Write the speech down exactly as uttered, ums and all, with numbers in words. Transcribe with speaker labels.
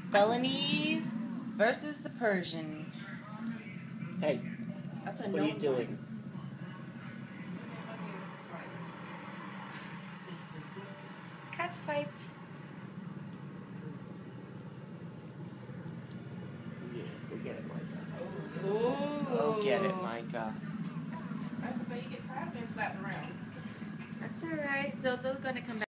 Speaker 1: Felonies versus the Persian.
Speaker 2: Hey,
Speaker 3: That's a
Speaker 2: what
Speaker 3: no
Speaker 2: are you doing?
Speaker 1: Cat fight.
Speaker 2: Yeah, go get it, Micah.
Speaker 3: Ooh.
Speaker 2: Go get it, Micah.
Speaker 3: I have to say, you get tired of being slapped around.
Speaker 1: That's alright. Zozo's gonna come back.